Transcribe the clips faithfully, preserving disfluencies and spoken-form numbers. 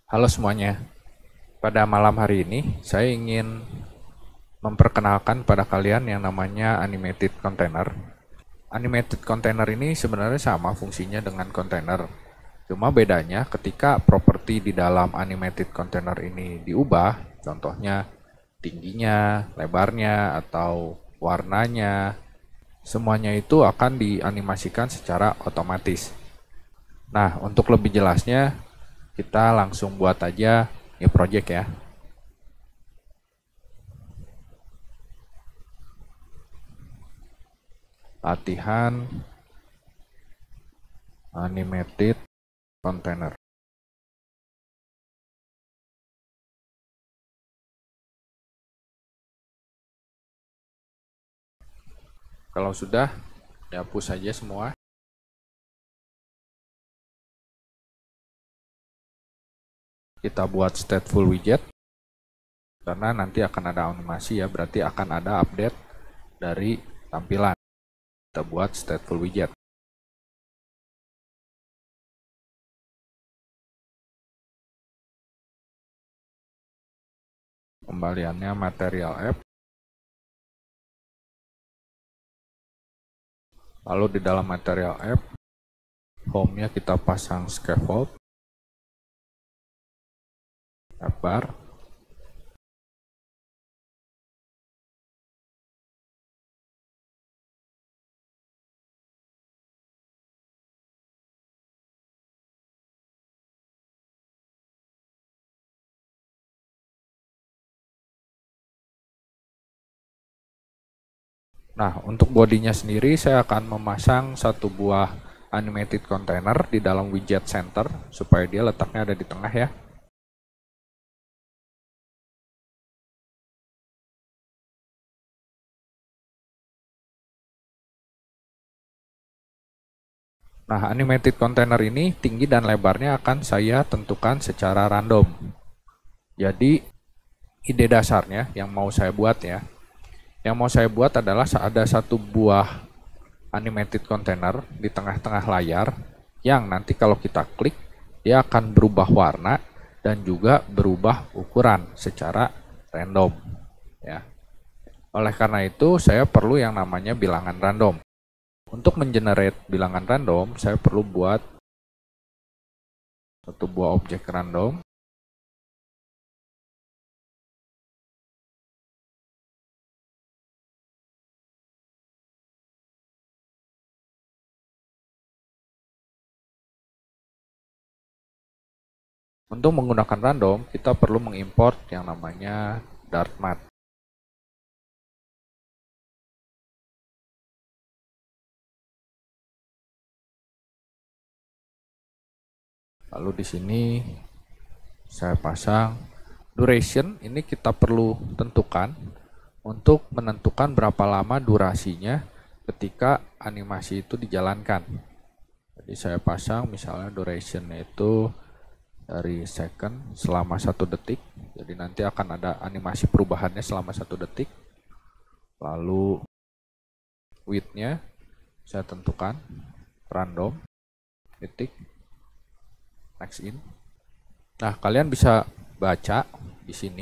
Halo semuanya, pada malam hari ini saya ingin memperkenalkan pada kalian yang namanya animated container. Animated container ini sebenarnya sama fungsinya dengan container. Cuma bedanya ketika properti di dalam animated container ini diubah, contohnya tingginya, lebarnya, atau warnanya, semuanya itu akan dianimasikan secara otomatis. Nah, untuk lebih jelasnya, kita langsung buat aja new project ya. Latihan animated container. Kalau sudah, dihapus saja semua. Kita buat stateful widget, karena nanti akan ada animasi ya, berarti akan ada update dari tampilan. Kita buat stateful widget. Kembaliannya material app. Lalu di dalam material app, home-nya kita pasang scaffold, app bar. Nah, untuk bodinya sendiri saya akan memasang satu buah animated container di dalam widget center supaya dia letaknya ada di tengah ya. Nah, animated container ini tinggi dan lebarnya akan saya tentukan secara random. Jadi, ide dasarnya yang mau saya buat ya. Yang mau saya buat adalah ada satu buah animated container di tengah-tengah layar yang nanti kalau kita klik, dia akan berubah warna dan juga berubah ukuran secara random. Ya. Oleh karena itu, saya perlu yang namanya bilangan random. Untuk mengenerate bilangan random, saya perlu buat satu buah objek random. Untuk menggunakan random, kita perlu mengimport yang namanya dartmath. Lalu di sini saya pasang duration, ini kita perlu tentukan untuk menentukan berapa lama durasinya ketika animasi itu dijalankan. Jadi saya pasang misalnya durationnya itu dari second selama satu detik. Jadi nanti akan ada animasi perubahannya selama satu detik. Lalu width-nya saya tentukan random titik next in. Nah, kalian bisa baca di sini.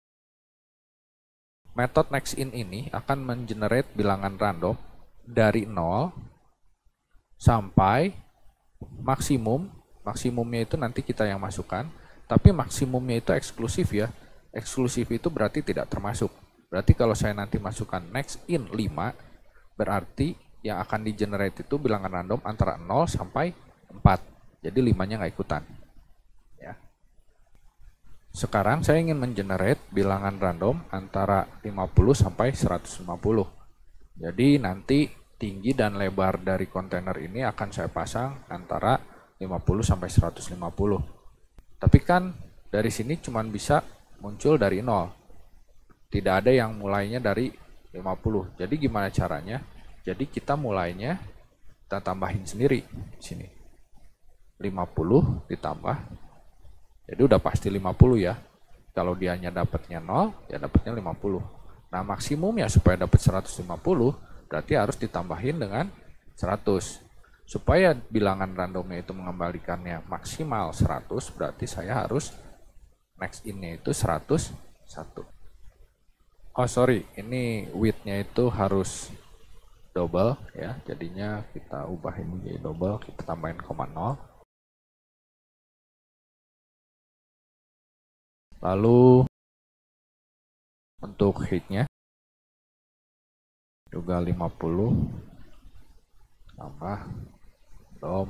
Metode next in ini akan mengenerate bilangan random dari nol sampai maksimum. Maksimumnya itu nanti kita yang masukkan, tapi maksimumnya itu eksklusif ya. Eksklusif itu berarti tidak termasuk. Berarti kalau saya nanti masukkan next in lima, berarti yang akan di-generate itu bilangan random antara nol sampai empat. Jadi limanya nggak ikutan. Ya. Sekarang saya ingin mengenerate bilangan random antara lima puluh sampai seratus lima puluh. Jadi nanti tinggi dan lebar dari kontainer ini akan saya pasang antara lima puluh sampai seratus lima puluh. Tapi kan dari sini cuma bisa muncul dari nol. Tidak ada yang mulainya dari lima puluh. Jadi gimana caranya? Jadi kita mulainya kita tambahin sendiri di sini. lima puluh ditambah. Jadi udah pasti lima puluh ya. Kalau dianya dapatnya nol, ya dapatnya lima puluh. Nah, maksimumnya supaya dapat seratus lima puluh berarti harus ditambahin dengan seratus. Supaya bilangan randomnya itu mengembalikannya maksimal seratus, berarti saya harus next in-nya itu seratus satu. Oh sorry, ini width-nya itu harus double ya, jadinya kita ubah ini jadi double, kita tambahin koma nol. Lalu untuk height-nya juga lima puluh, tambah dom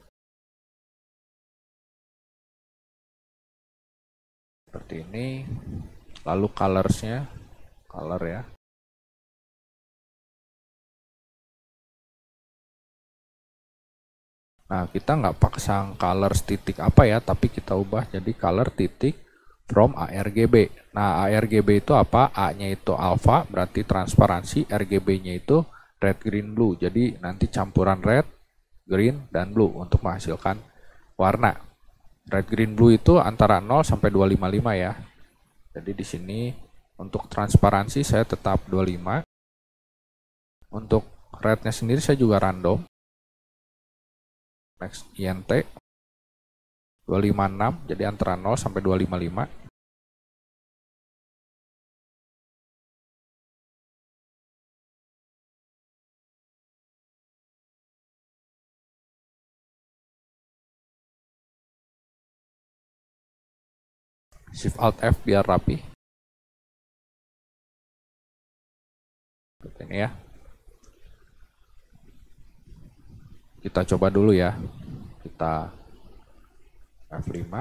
seperti ini. Lalu colors-nya, color ya, nah kita nggak pasang colors titik apa ya, tapi kita ubah jadi color titik from A R G B. Nah A R G B itu apa? A-nya itu alpha, berarti transparansi, R G B-nya itu red, green, blue. Jadi nanti campuran red, green, dan blue untuk menghasilkan warna. Red, green, blue itu antara nol sampai dua ratus lima puluh lima ya. Jadi di sini untuk transparansi saya tetap dua puluh lima. Untuk rednya sendiri saya juga random. Next I N T dua ratus lima puluh enam, jadi antara nol sampai dua ratus lima puluh lima. Shift Alt F biar rapi. Seperti ini ya. Kita coba dulu ya. Kita F lima.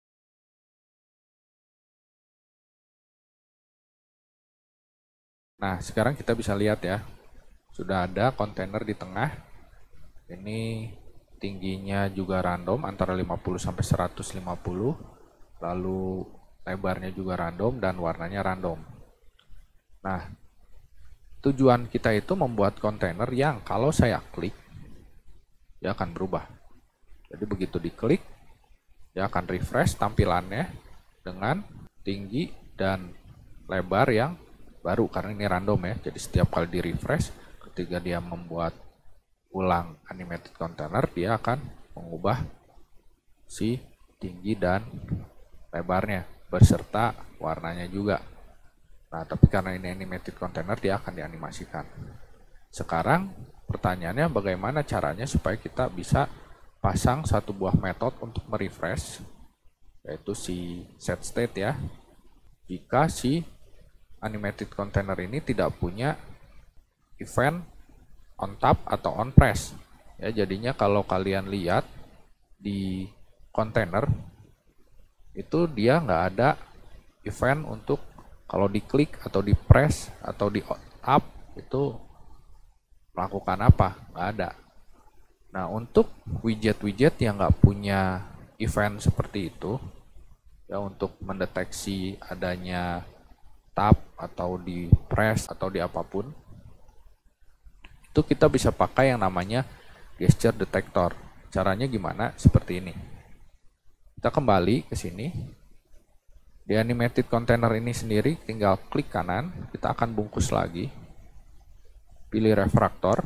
Nah, sekarang kita bisa lihat ya. Sudah ada kontainer di tengah. Ini tingginya juga random antara lima puluh sampai seratus lima puluh. Lalu lebarnya juga random dan warnanya random. Nah, tujuan kita itu membuat kontainer yang kalau saya klik dia akan berubah. Jadi begitu diklik, dia akan refresh tampilannya dengan tinggi dan lebar yang baru karena ini random ya. Jadi setiap kali di refresh, ketika dia membuat ulang animated container, dia akan mengubah si tinggi dan lebarnya beserta warnanya juga. Nah, tapi karena ini animated container, dia akan dianimasikan. Sekarang pertanyaannya bagaimana caranya supaya kita bisa pasang satu buah metode untuk merefresh, yaitu si set state ya. Jika si animated container ini tidak punya event on tap atau on press. Ya, jadinya kalau kalian lihat di kontainer itu dia nggak ada event untuk kalau diklik atau di press atau di up itu melakukan apa, nggak ada. Nah, untuk widget-widget yang nggak punya event seperti itu, ya untuk mendeteksi adanya tap atau di press atau di apapun, itu kita bisa pakai yang namanya gesture detector. Caranya gimana? Seperti ini. Kita kembali ke sini. Di animated container ini sendiri tinggal klik kanan, kita akan bungkus lagi. Pilih refraktor.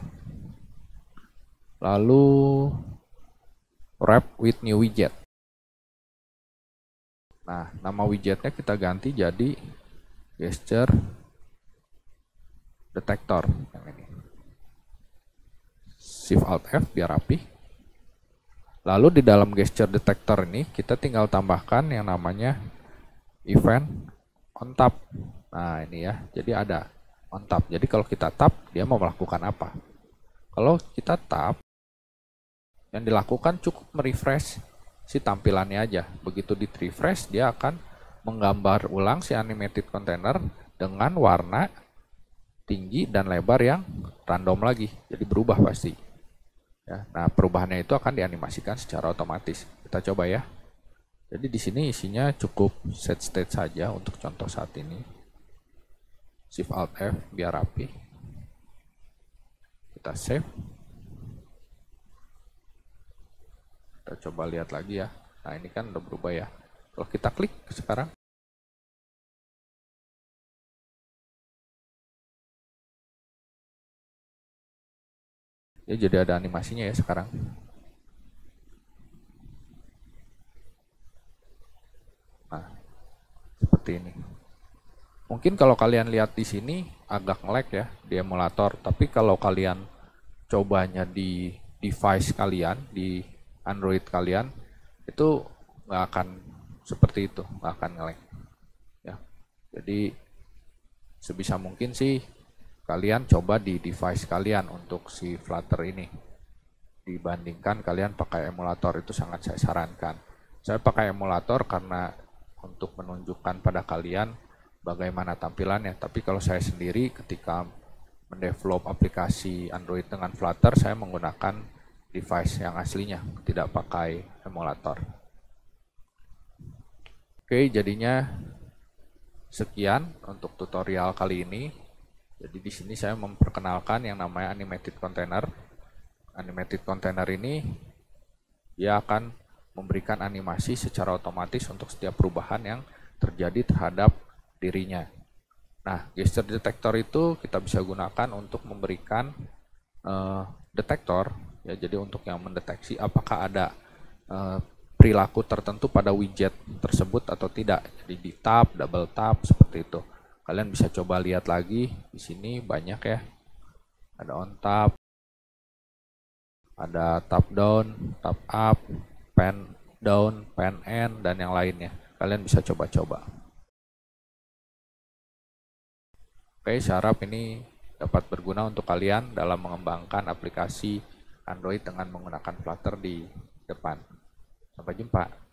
Lalu wrap with new widget. Nah, nama widgetnya kita ganti jadi gesture detector yang ini. Shift Alt F biar rapi. Lalu di dalam gesture detector ini kita tinggal tambahkan yang namanya event on tap. Nah, ini ya. Jadi ada on tap. Jadi kalau kita tap, dia mau melakukan apa? Kalau kita tap, yang dilakukan cukup merefresh si tampilannya aja. Begitu di refresh, dia akan menggambar ulang si animated container dengan warna tinggi dan lebar yang random lagi. Jadi berubah pasti. Ya, nah, perubahannya itu akan dianimasikan secara otomatis. Kita coba ya. Jadi di sini isinya cukup set state saja untuk contoh saat ini. Shift Alt F biar rapi. Kita save. Kita coba lihat lagi ya. Nah, ini kan udah berubah ya. Kalau kita klik sekarang, ya jadi ada animasinya ya sekarang. Nah, seperti ini. Mungkin kalau kalian lihat di sini agak nge-lag ya di emulator, tapi kalau kalian cobanya di device kalian, di Android kalian, itu nggak akan seperti itu, nggak akan nge-lag. Ya. Jadi sebisa mungkin sih kalian coba di device kalian untuk si Flutter ini. Dibandingkan kalian pakai emulator, itu sangat saya sarankan. Saya pakai emulator karena untuk menunjukkan pada kalian bagaimana tampilannya. Tapi kalau saya sendiri ketika mendevelop aplikasi Android dengan Flutter, saya menggunakan device yang aslinya, tidak pakai emulator. Oke, jadinya sekian untuk tutorial kali ini. Jadi di sini saya memperkenalkan yang namanya animated container. Animated container ini dia akan memberikan animasi secara otomatis untuk setiap perubahan yang terjadi terhadap dirinya. Nah, gesture detector itu kita bisa gunakan untuk memberikan uh, detektor, ya, jadi untuk yang mendeteksi apakah ada uh, perilaku tertentu pada widget tersebut atau tidak. Jadi di tap, double tap seperti itu. Kalian bisa coba lihat lagi di sini banyak ya. Ada on tap, ada tap down, tap up, pen down, pen end, dan yang lainnya. Kalian bisa coba-coba. Oke, saya harap ini dapat berguna untuk kalian dalam mengembangkan aplikasi Android dengan menggunakan Flutter di depan. Sampai jumpa.